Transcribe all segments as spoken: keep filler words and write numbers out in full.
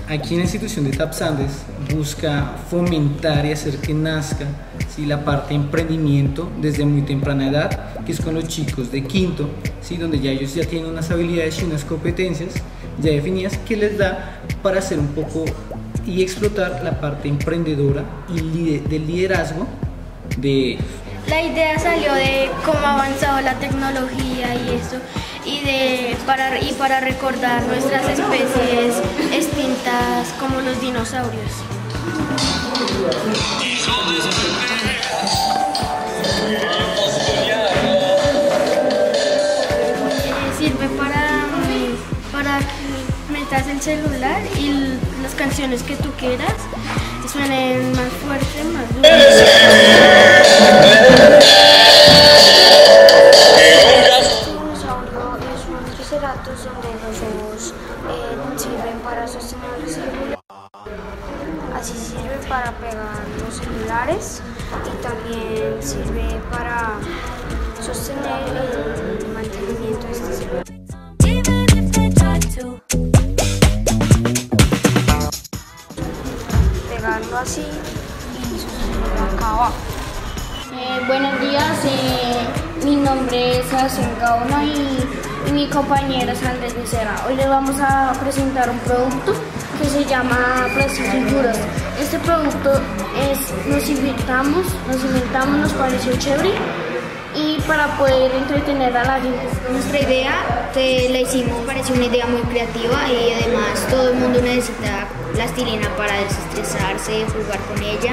aquí en la institución de TAP Sandes busca fomentar y hacer que nazca, ¿sí?, la parte de emprendimiento desde muy temprana edad, que es con los chicos de quinto, ¿sí?, donde ya ellos ya tienen unas habilidades y unas competencias ya definidas que les da para hacer un poco y explotar la parte emprendedora y lider, del liderazgo de ellos. La idea salió de cómo ha avanzado la tecnología y eso, y, de, para, y para recordar nuestras especies extintas como los dinosaurios. Eh, sirve para, para que metas el celular y las canciones que tú quieras suenen más fuerte, más duro. Donde los ojos eh, sirven para sostener el celular, así sirve para pegar los celulares y también sirve para sostener el mantenimiento de este celular. Pegarlo así y sostenerlo acá abajo. Eh, buenos días, eh, mi nombre es Hacen Gaona y, y mi compañera es Andrés Becerra. Hoy les vamos a presentar un producto que se llama Plastifiguras. Este producto es, nos inventamos, nos inventamos, nos pareció chévere y para poder entretener a la gente. Nuestra idea te la hicimos, pareció una idea muy creativa y además todo el mundo necesita plastilina para desestresarse, jugar con ella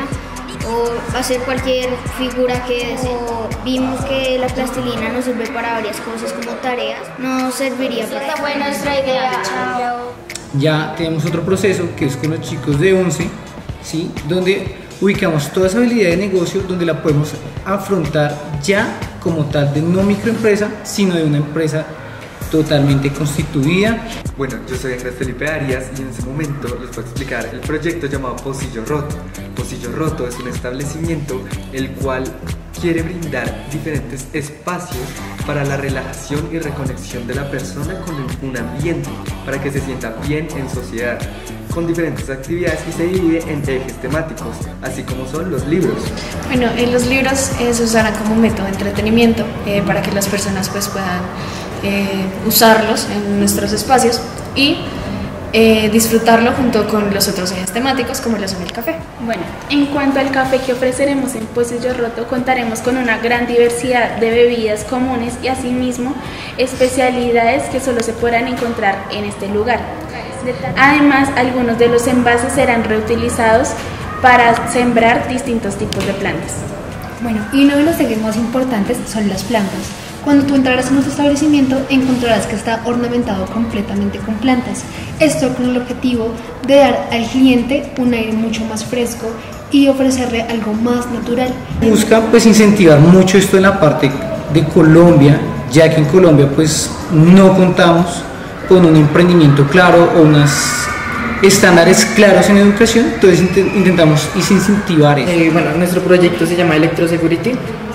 o hacer cualquier figura que desee. Vimos que la plastilina nos sirve para varias cosas como tareas, nos serviría para... Esta fue nuestra idea. Chao. Ya tenemos otro proceso que es con los chicos de once, ¿sí?, donde ubicamos toda esa habilidad de negocio, donde la podemos afrontar ya como tal de no microempresa, sino de una empresa totalmente constituida. Bueno, yo soy Andrés Felipe Arias y en ese momento les voy a explicar el proyecto llamado Pocillo Roto. Pocillo Roto es un establecimiento el cual quiere brindar diferentes espacios para la relajación y reconexión de la persona con un ambiente para que se sienta bien en sociedad, con diferentes actividades y se divide en ejes temáticos, así como son los libros. Bueno, eh, los libros eh, se usarán como método de entretenimiento eh, para que las personas pues puedan eh, usarlos en nuestros espacios y eh, disfrutarlo junto con los otros ejes temáticos como lo son el café. Bueno, en cuanto al café que ofreceremos en Pocillo Roto, contaremos con una gran diversidad de bebidas comunes y asimismo especialidades que solo se podrán encontrar en este lugar. Además, algunos de los envases serán reutilizados para sembrar distintos tipos de plantas. Bueno, y uno de los ejes más importantes son las plantas. Cuando tú entrarás en nuestro establecimiento encontrarás que está ornamentado completamente con plantas. Esto con el objetivo de dar al cliente un aire mucho más fresco y ofrecerle algo más natural. Busca pues incentivar mucho esto en la parte de Colombia, ya que en Colombia pues no contamos con un emprendimiento claro o unos estándares claros en educación, entonces intentamos incentivar eso. Eh, bueno, nuestro proyecto se llama Electrosecurity,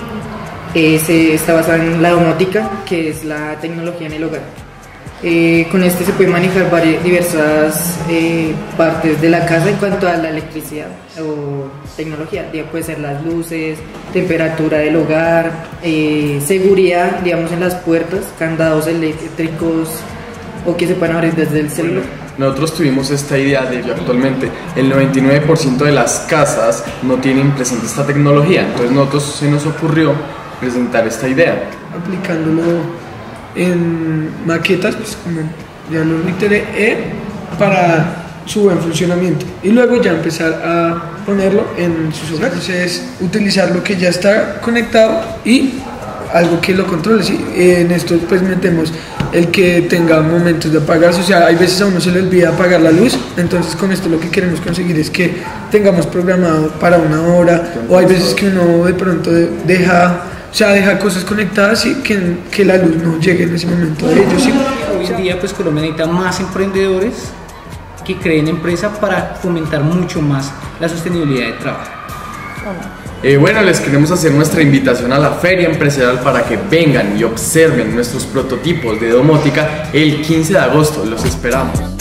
eh, se está basado en la domótica, que es la tecnología en el hogar. Eh, con este se puede manejar varias, diversas eh, partes de la casa en cuanto a la electricidad o tecnología. Puede ser las luces, temperatura del hogar, eh, seguridad, digamos, en las puertas, candados eléctricos, o que se pueden abrir desde el celular. Nosotros tuvimos esta idea de que actualmente el noventa y nueve por ciento de las casas no tienen presente esta tecnología, entonces nosotros se nos ocurrió presentar esta idea. Aplicándolo en maquetas, pues como ya lo reiteré, eh, para su buen funcionamiento y luego ya empezar a ponerlo en sus hogares. Entonces utilizar lo que ya está conectado y algo que lo controle, ¿sí? En esto pues metemos el que tenga momentos de apagarse, o sea, hay veces a uno se le olvida apagar la luz, entonces con esto lo que queremos conseguir es que tengamos programado para una hora, o hay veces que uno de pronto deja, o sea, deja cosas conectadas y que, que la luz no llegue en ese momento a ellos, ¿sí? Hoy en día pues Colombia necesita más emprendedores que creen empresa para fomentar mucho más la sostenibilidad de trabajo. Eh, bueno, les queremos hacer nuestra invitación a la Feria Empresarial para que vengan y observen nuestros prototipos de domótica el quince de agosto. Los esperamos.